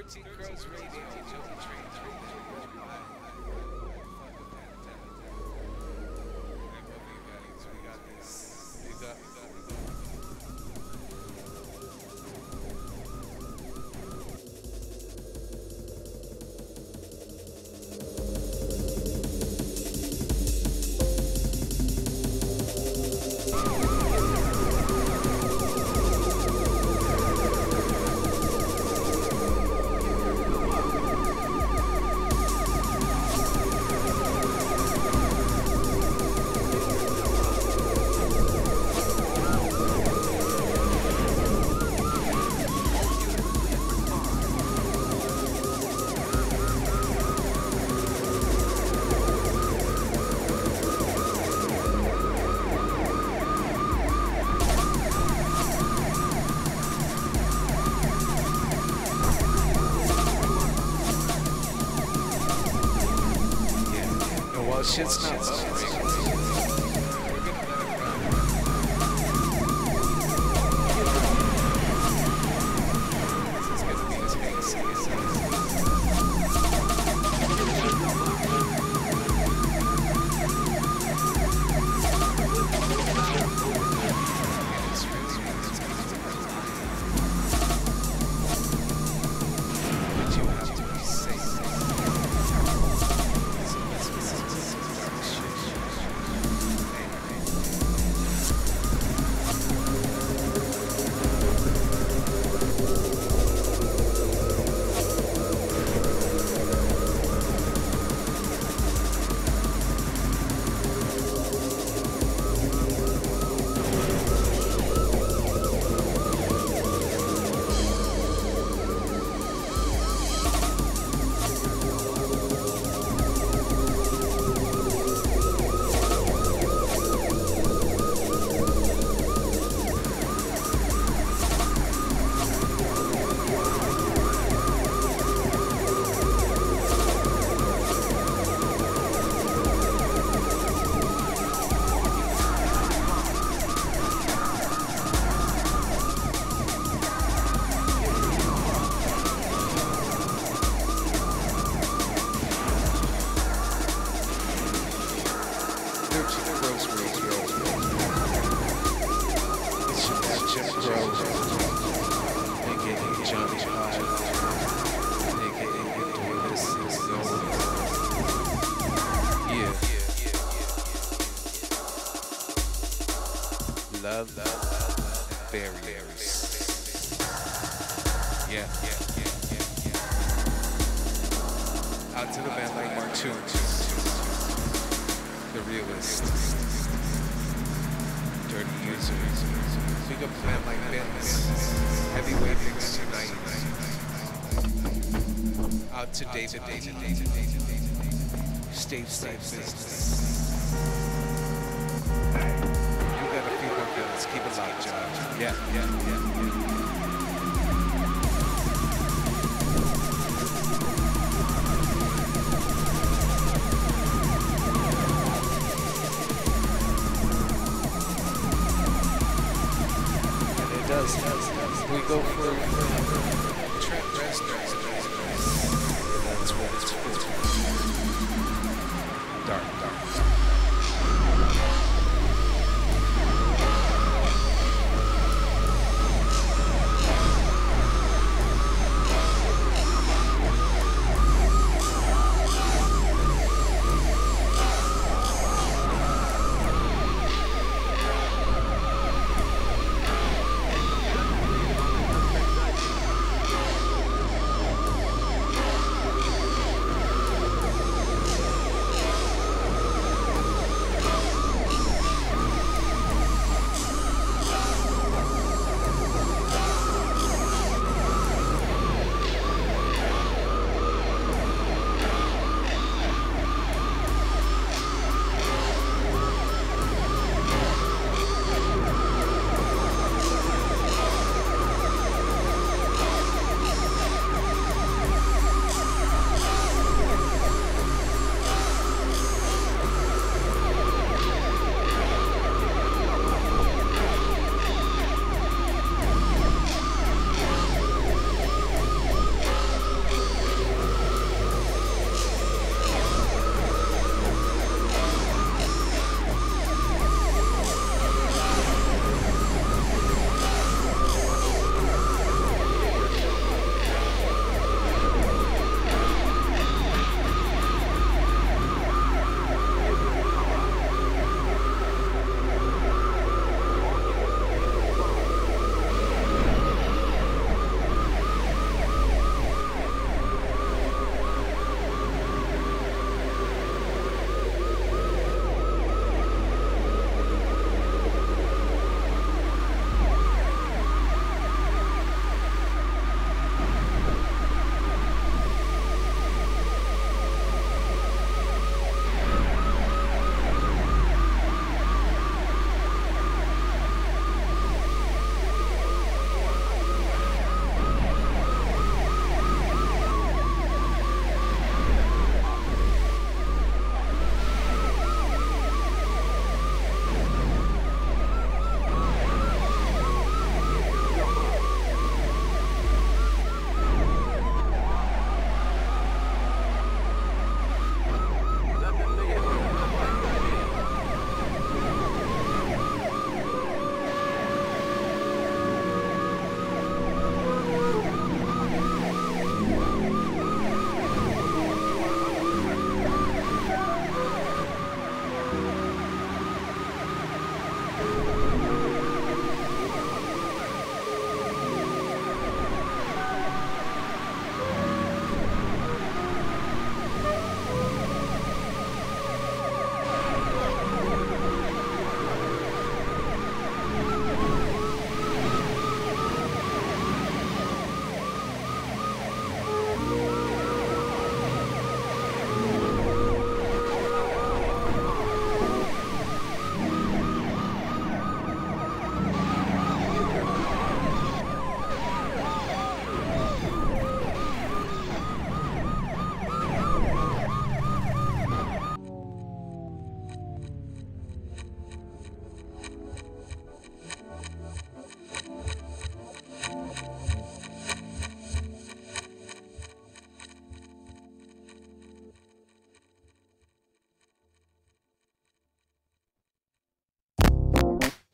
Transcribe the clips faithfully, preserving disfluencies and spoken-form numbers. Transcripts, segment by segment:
thirteen Crows Radio, Joey Train, we got this. We got, we got, we got. Shit's not buffering. Love, love, barriers. Yeah, yeah, yeah, yeah, yeah. Out to the band like Martunes, The Realist, Dirty Users. Big up the band like Benz, Heavyweight Mix Tonight. Out to David, David, David, David, David. Stage side business. Let's keep it locked, John. Yeah, yeah, yeah, yeah. And it does, does, does. We go for Trent Reznor. That's what it's for. Dark, dark, dark.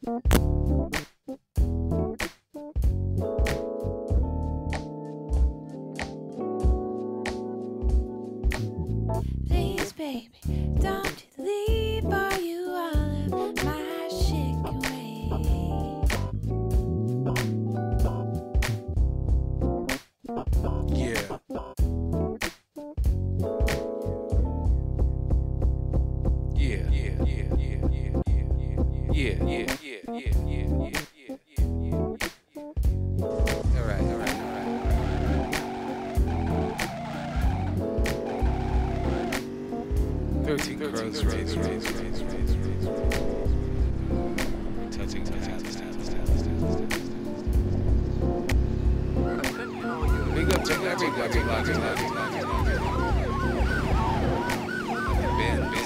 Please, baby, don't you leave, or you all of my shit away. Yeah. Yeah, yeah, yeah, yeah, yeah, yeah, yeah, yeah, yeah, yeah, yeah, yeah, yeah, yeah, yeah, yeah. All right, all right, all right. Thirteen crows, raise, raise, raise, raise, raise, raise. Touching, touching, touching, touching. Big up to everybody, everybody, everybody. Ben, Ben, Ben,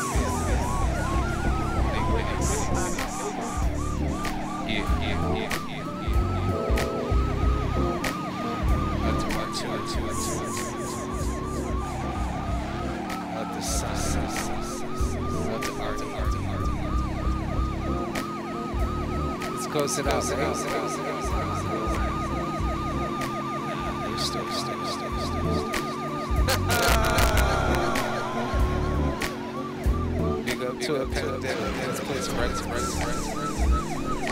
Ben, Ben. Yeah, yeah, yeah, yeah, yeah. Up to one, two, two, two, up the sun, up the art, art, art. Let's close it out, sit out, sit out, sit out, sit out, sit out. Nah, you're still, still, still, still, still. Big up to a pandemic. Let's play some rights, rights, rights, rights.